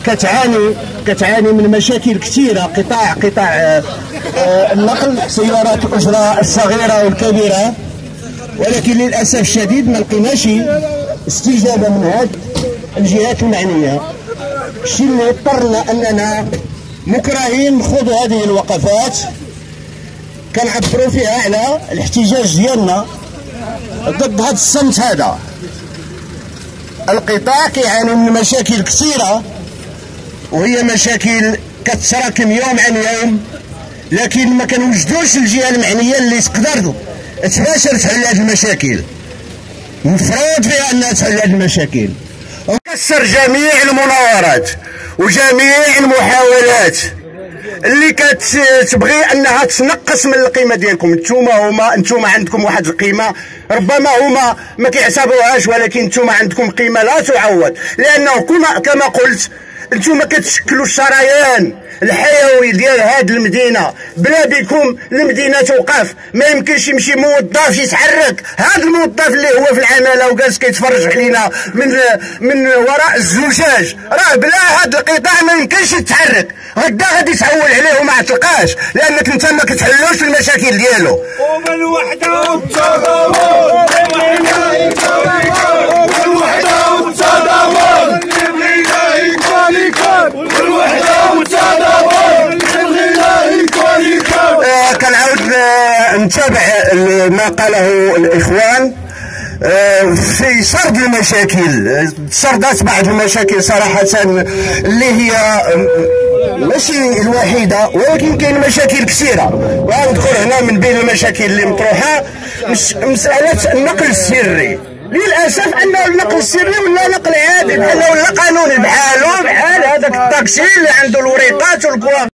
كتعاني من مشاكل كثيره. قطاع النقل، سيارات الاجره الصغيره والكبيره، ولكن للاسف الشديد ما لقيناش استجابه من هذه الجهات المعنيه. الشيء اللي اضطرنا اننا مكرهين نخوضوا هذه الوقفات كنعبروا فيها على الاحتجاج ديالنا ضد هذا الصمت هذا. القطاع كيعاني من مشاكل كثيره، وهي مشاكل كتراكم يوم عن يوم، لكن ما كنوجدوش الجهه المعنيه اللي تقدر تباشر تحل هذه المشاكل. مفروض فيها انها تحل هذه المشاكل، وكسر جميع المناورات وجميع المحاولات اللي كتبغي انها تنقص من القيمه ديالكم. انتوما عندكم واحد القيمه ربما هما ما كيعتبروهاش، ولكن انتوما عندكم قيمه لا تعوض، لانه كما قلت انتوما كتشكلوا الشريان الحيوي ديال هاد المدينه. بلا بكم المدينه توقف، ما يمكنش يمشي موظف يتحرك. هذا الموظف اللي هو في العماله وجالس كيتفرج علينا من وراء الزجاج، راه بلا هاد القطاع ما يمكنش يتحرك. غدا غادي تعول عليه وما تلقاش، لانك انت ما كتحلوش المشاكل ديالو. ومن وحده والتضامن، والوحده والتضامن، كنعاود نتابع ما قاله الاخوان في سرد المشاكل. سردت بعض المشاكل صراحه اللي هي ماشي الوحيده، ولكن كاين مشاكل كثيره. وغنذكر هنا من بين المشاكل اللي مطروحه مساله النقل السري. للاسف انه النقل السري ولا نقل عادي، بحال ولا قانوني، بحال هذاك الطاكسي اللي عنده الوريقات والكواب.